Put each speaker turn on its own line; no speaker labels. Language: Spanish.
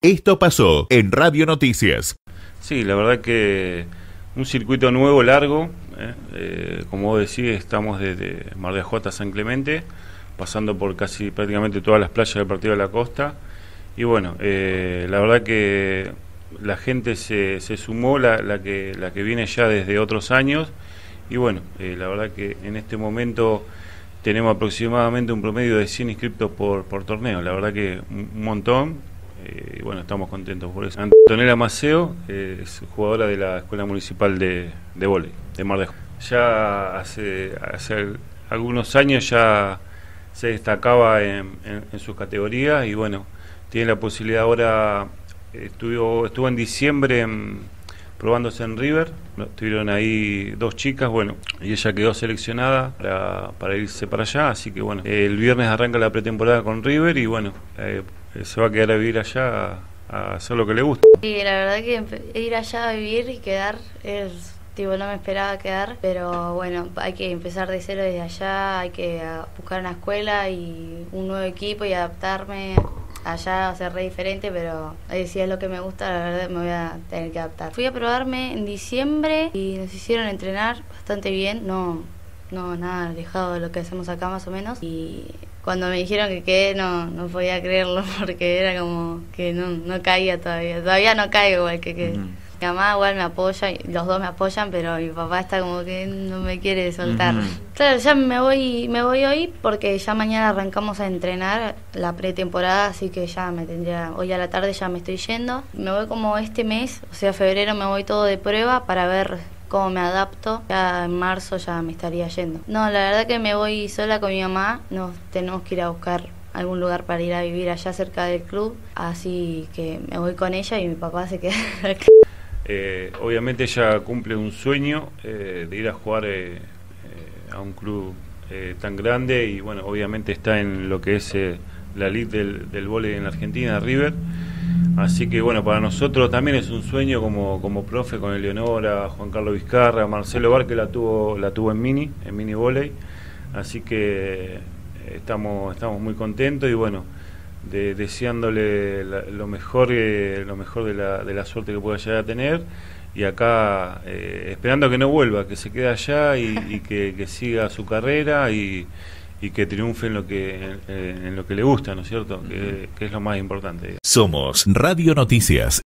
Esto pasó en Radio Noticias.
Sí, la verdad que un circuito nuevo, largo, como vos decís, estamos desde Mar de Ajó a San Clemente, pasando por casi prácticamente todas las playas del Partido de la Costa, y bueno, la verdad que la gente se sumó, la que viene ya desde otros años, y bueno, la verdad que en este momento tenemos aproximadamente un promedio de 100 inscriptos por torneo, la verdad que un montón. Y bueno, estamos contentos por eso. Antonella Maceo es jugadora de la Escuela Municipal de Vóley, de Mar de Ajó. Ya hace algunos años ya se destacaba en sus categorías y bueno, tiene la posibilidad ahora, estuvo en diciembre probándose en River, estuvieron ahí dos chicas, bueno, y ella quedó seleccionada para irse para allá, así que bueno, el viernes arranca la pretemporada con River y bueno, se va a quedar a vivir allá a hacer lo que le gusta.
Sí, la verdad que ir allá a vivir y quedar es, tipo, no me esperaba quedar, pero bueno, hay que empezar de cero desde allá, hay que buscar una escuela y un nuevo equipo y adaptarme. Allá va a ser re diferente, pero si es lo que me gusta, la verdad me voy a tener que adaptar. Fui a probarme en diciembre y nos hicieron entrenar bastante bien, no nada alejado de lo que hacemos acá más o menos. Y cuando me dijeron que quedé no podía creerlo porque era como que no caía todavía no caigo igual que quedé. Mi mamá igual me apoya, los dos me apoyan, pero mi papá está como que no me quiere soltar. Claro, ya me voy hoy porque ya mañana arrancamos a entrenar la pretemporada, así que ya hoy a la tarde ya me estoy yendo. Me voy como este mes, o sea, febrero me voy todo de prueba para ver cómo me adapto. Ya en marzo ya me estaría yendo. No, la verdad que me voy sola con mi mamá, nos tenemos que ir a buscar algún lugar para ir a vivir allá cerca del club, así que me voy con ella y mi papá se queda acá.
Obviamente ella cumple un sueño de ir a jugar a un club tan grande y bueno, obviamente está en lo que es la elite del vóley en la Argentina, River, así que bueno, para nosotros también es un sueño como profe con Eleonora, Juan Carlos Vizcarra, Marcelo Bar, que la tuvo en mini vóley, así que estamos muy contentos y bueno, deseándole lo mejor de la suerte que pueda llegar a tener y acá esperando que no vuelva, que se quede allá y que siga su carrera y que triunfe en lo que le gusta, ¿no es cierto? Que es lo más importante.
Somos Radio Noticias.